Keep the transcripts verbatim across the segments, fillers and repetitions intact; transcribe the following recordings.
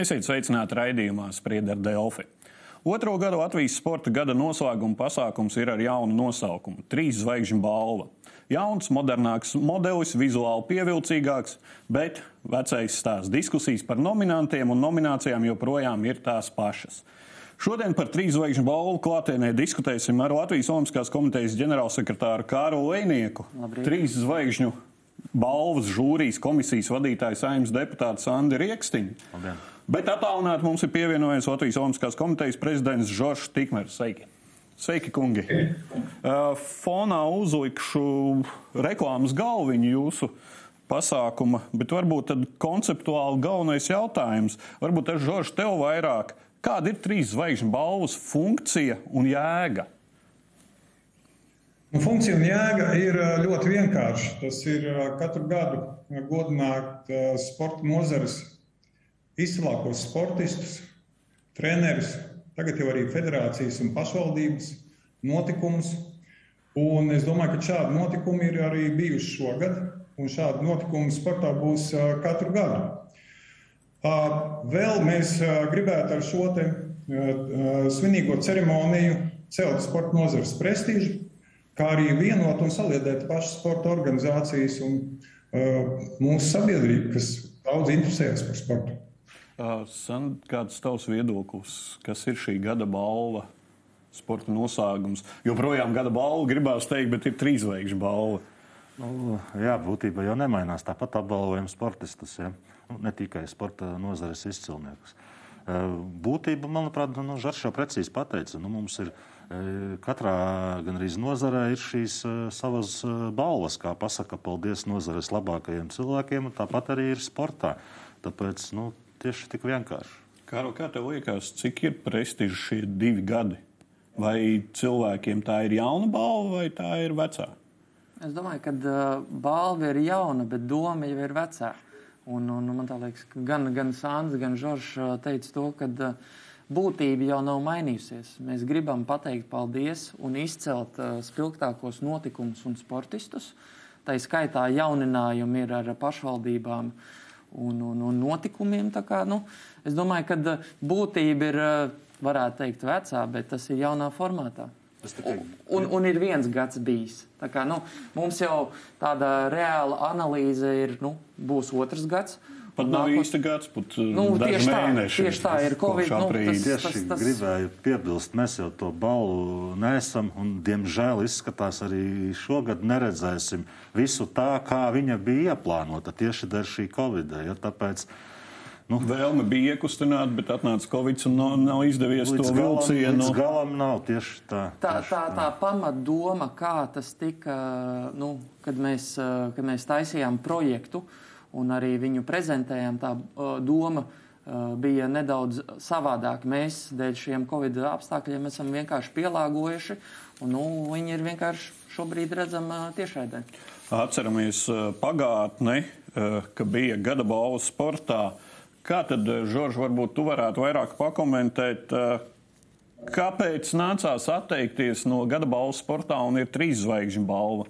Esiet sveicināti raidījumā Spriedzi ar Delfi. Otro gadu Latvijas sporta gada noslēguma pasākums ir ar jaunu nosaukumu – Trīs zvaigžņu balva. Jauns, modernāks modelis, vizuāli pievilcīgāks, bet vecais stāsts diskusijas par nominantiem un nominācijām joprojām ir tās pašas. Šodien par Trīs zvaigžņu balvu klātienē diskutēsim ar Latvijas Olimpiskās komitejas ģenerālsekretāru Kārli Lejnieku. Labrīt. Trīs zvaigžņu balvas žūrijas komisijas vadītājs Saeimas deputāts Andi Riekstiņš. Labdien. Bet attālināti mums ir pievienojies Latvijas Olimpiskās komitejas prezidents Žoržs Tikmers. Sveiki! Sveiki, kungi! Uh, fonā uzlikšu reklāmas galviņu jūsu pasākuma, bet varbūt tad konceptuāli galvenais jautājums. Varbūt ar Žoržu tev vairāk. Kāda ir Trīs zvaigžņu balvas funkcija un jēga? Nu, funkcija un jēga ir ļoti vienkārša. Tas ir katru gadu godināt sporta nozares izcilākos sportistus, trenerus, tagad jau arī federācijas un pašvaldības notikumus. Un es domāju, ka šādi notikumi ir arī bijuši šogad, un šādi notikumi sportā būs katru gadu. Vēl mēs gribētu ar šo te svinīgo ceremoniju celt sporta nozares prestīžu, kā arī vienot un saliedēt pašas sporta organizācijas un uh, mūsu sabiedrību, kas daudz interesējas par sportu. Uh, San, kāds tavs viedoklis? Kas ir šī gada balva, sporta noslēgums? Joprojām gada balva gribās teikt, bet ir trīs zvaigžņu balva. Nu, jā, būtībā jau nemainās. Tāpat apbalvojam sportistus, ja? Nu, ne tikai sporta nozares izcilniekus. Uh, būtība, manuprāt, nu, Žoržs jau precīzi pateica. Nu, mums ir katrā gandrīz nozarē ir šīs uh, savas uh, balvas, kā pasaka paldies nozares labākajiem cilvēkiem, un tāpat arī ir sportā. Tāpēc, nu, tieši tik vienkārši. Kārl, kā tev liekas, cik ir prestiži šie divi gadi? Vai cilvēkiem tā ir jauna balva vai tā ir vecā? Es domāju, ka uh, balva ir jauna, bet doma jau ir vecā. Un, un man tā liekas, ka gan, gan Sandrs, gan Žoržs uh, teica to, ka uh, būtība jau nav mainījusies. Mēs gribam pateikt paldies un izcelt uh, spilgtākos notikumus un sportistus. Tā skaitā jauninājumi ir ar pašvaldībām un, un, un notikumiem. Tā kā, nu, es domāju, ka uh, būtība ir, uh, varētu teikt, vecā, bet tas ir jaunā formātā. Tikai... Un, un ir viens gads bijis. Tā kā, nu, mums jau tāda reāla analīze ir, nu, būs otrs gads. Pat nav īsti gads, pat nu, daži tieši mēneši. Tā, tieši tā ir Covid. Nu, tas, tieši tas, tas... gribēju piebilst, mēs jau to balvu neesam un, diemžēl, izskatās arī šogad neredzēsim visu tā, kā viņa bija ieplānota tieši dēļ šī Covid. Ja, tāpēc, nu, vēlme bija iekustināt, bet atnāca Covid un nav, nav izdevies to vilcienu. Līdz galam nav tieši tā. Tā, tieši tā, tā pamatdoma, kā tas tika, nu, kad mēs, kad mēs taisījām projektu, un arī viņu prezentējām, tā uh, doma uh, bija nedaudz savādāk. Mēs dēļ šiem Covid apstākļiem esam vienkārši pielāgojuši, un nu, viņi ir vienkārši šobrīd redzama uh, tiešraidē. Atceramies uh, pagātni, uh, ka bija gada balva sportā. Kā tad, Žorž, varbūt tu varētu vairāk pakomentēt, uh, kāpēc nācās atteikties no gada balvas sportā un ir trīs zvaigžņu balva?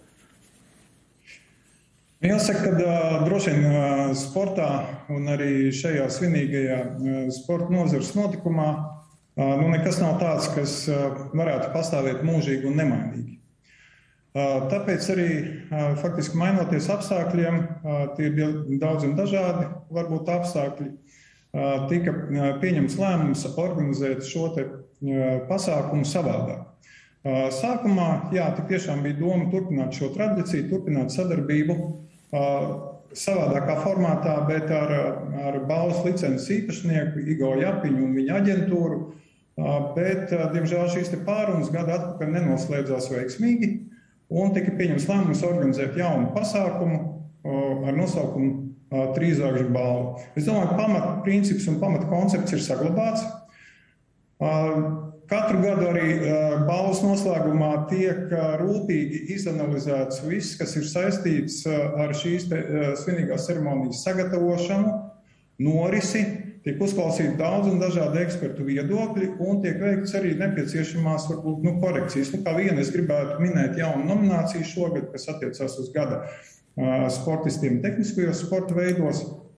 Jāsaka, ka uh, droši vien uh, sportā un arī šajā svinīgajā uh, sporta nozares notikumā uh, nu, nekas nav tāds, kas uh, varētu pastāvēt mūžīgi un nemainīgi. Uh, tāpēc arī uh, faktiski mainoties apstākļiem, uh, tie ir daudz un dažādi, varbūt apstākļi, uh, tika uh, pieņemts lēmums organizēt šo te uh, pasākumu savādāk. Uh, sākumā, jā, tik tiešām bija doma turpināt šo tradīciju, turpināt sadarbību savādākā formātā, bet ar, ar balvas licences īpašnieku Igo Japiņu un viņa aģentūru, bet, diemžēl, šīs te pārunas gadu atpakaļ nenoslēdzās veiksmīgi un tika pieņems lēmums organizēt jaunu pasākumu ar nosaukumu Trīs zvaigžņu balva. Es domāju, pamat princips un pamat koncepts ir saglabāts. Katru gadu arī balvas noslēgumā tiek rūpīgi izanalizēts viss, kas ir saistīts ar šīs te, svinīgās ceremonijas sagatavošanu, norisi, tiek uzklausīti daudz un dažādi ekspertu viedokļi un tiek veikts arī nepieciešamās varbūt, nu, korekcijas. Nu, kā viena es gribētu minēt jaunu nomināciju šogad, kas attiecās uz gada uh, sportistiem tehniskajos sporta veidos.